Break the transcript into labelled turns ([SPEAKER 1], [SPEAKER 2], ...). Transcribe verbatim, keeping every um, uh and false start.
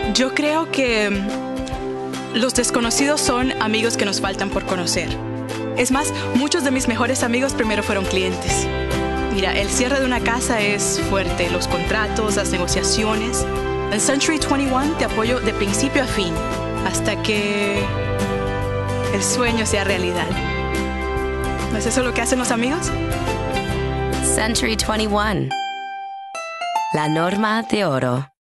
[SPEAKER 1] Yo creo que los desconocidos son amigos que nos faltan por conocer. Es más, muchos de mis mejores amigos primero fueron clientes. Mira, el cierre de una casa es fuerte, los contratos, las negociaciones. En Century veintiuno te apoyo de principio a fin, hasta que el sueño sea realidad. ¿No es eso lo que hacen los amigos?
[SPEAKER 2] Century veintiuno. La norma de oro.